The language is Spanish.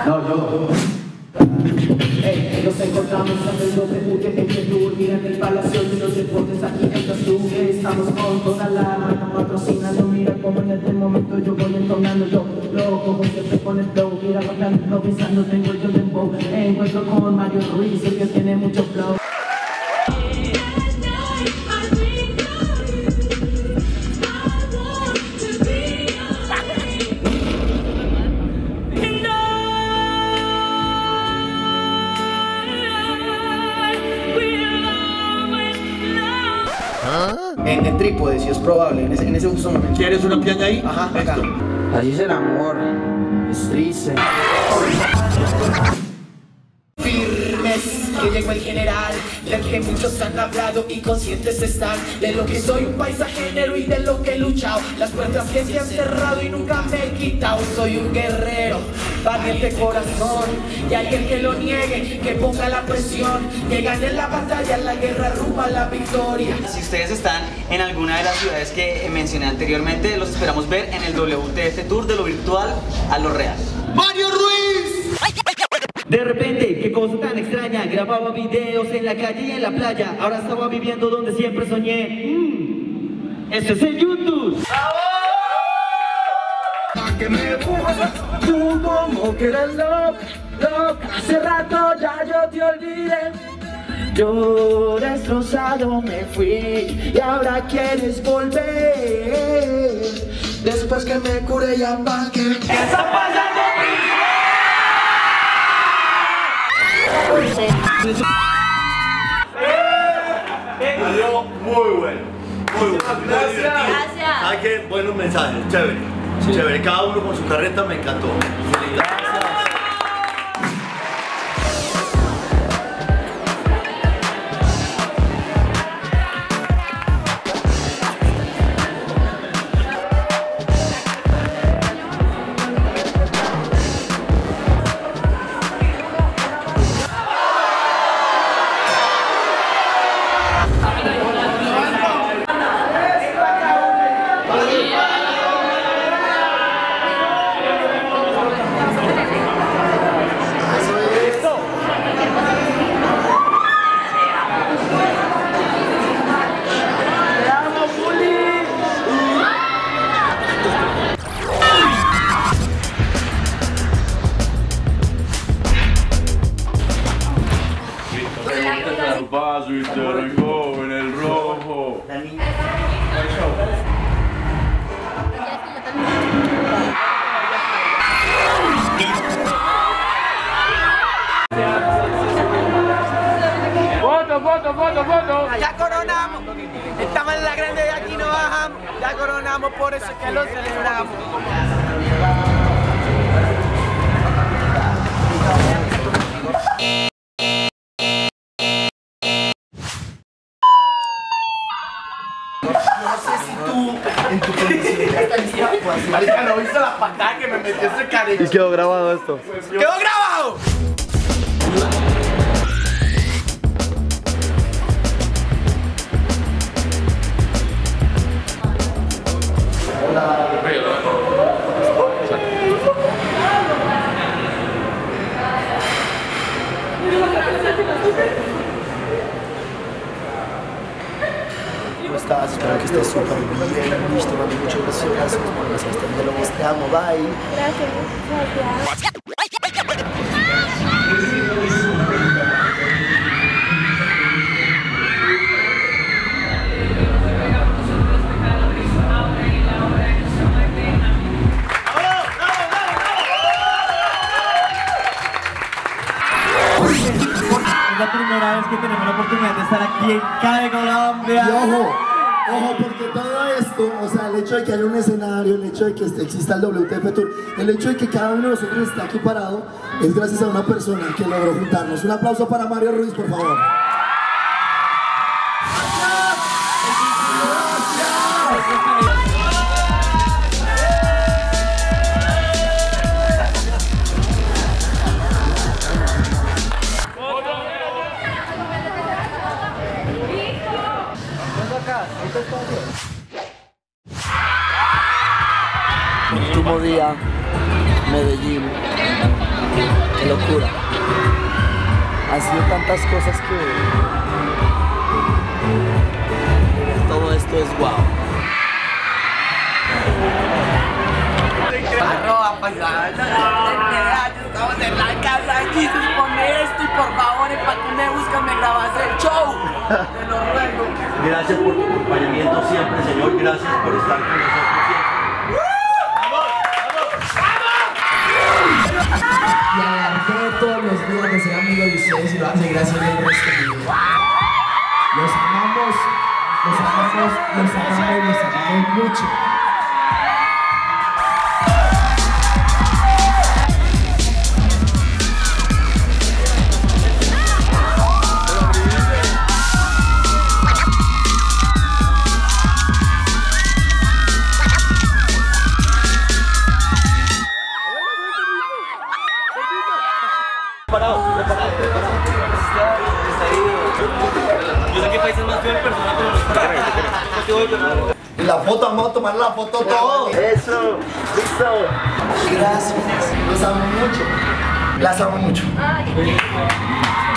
No, yo. Hey, nos encontramos en el WTF, mira en el Palacio de los Deportes, aquí en Octubre, estamos con toda la mano patrocinando, mira como en este momento yo voy entonando, yo lo cojo siempre con el flow, mira bailando, improvisando, tengo yo dembow, encuentro con Mario Ruiz, el que tiene mucho flow. En trípode, si es probable, en ese justo momento. ¿Quieres una piña ahí? Ajá, acá. Así es el amor, es triste. Firmes, que llegó el general, del que muchos han hablado y conscientes están de lo que soy, un paisajero y de lo que he luchado, las puertas que se han cerrado y nunca me he quitado. Soy un guerrero, valiente corazón, y alguien que lo niegue, que ponga la presión, que gane la batalla, la guerra rumbo a la victoria. Si ustedes están en alguna de las ciudades que mencioné anteriormente, los esperamos ver en el WTF Tour, de lo virtual a lo real. ¡Mario Ruiz! De repente, qué cosa tan extraña, grababa videos en la calle y en la playa, ahora estaba viviendo donde siempre soñé. Esto es el YouTube. Que me empujas, tú como que eres loca, hace rato ya yo te olvidé. Yo destrozado me fui y ahora quieres volver. Después que me curé ya pa' que... ¿Qué está pasando? Salió muy bueno. Muy bueno. Gracias. ¿Sabes qué? Buenos mensajes, chévere. Sí. Chévere, cada uno con su carreta, me encantó. Felicidades. Paso y te arrancó en el rojo. Foto. Ya coronamos. Estamos en la grande de aquí no bajamos. Ya coronamos, por eso es que lo celebramos. No sé si tú, en tu condición, Marica, ¿no viste la patada que me metió ese cariño? Y quedó grabado esto. ¡Quedó grabado! ¿cómo estás? Espero que estés súper bien. Listo, mami, muchas gracias. Gracias, te amo, bye. Gracias. Es la primera vez que tenemos la oportunidad de estar aquí en Colombia. Y ojo, porque todo esto, o sea, el hecho de que haya un escenario, el hecho de que exista el WTF Tour, el hecho de que cada uno de nosotros esté aquí parado, es gracias a una persona que logró juntarnos. Un aplauso para Mario Ruiz, por favor. Último día, Medellín. Qué locura. Han sido tantas cosas que todo esto es guau. Arroba paisana, estamos en la casa de Jesus, ponme esto y por favor, para que me buscan, me grabas el show. Te lo ruego. Gracias por tu acompañamiento siempre, Señor. Gracias por estar con nosotros siempre. Y alargué todos los días de ser amigo de ustedes y lo voy a seguir haciendo el resto de mi vida. Los amamos, los amamos, los amamos, los amamos mucho. Yo sé que Paisa es más feo en persona, pero no. La foto, vamos a tomar la foto todos. Eso, listo. Gracias. Los amo mucho. Las amo mucho.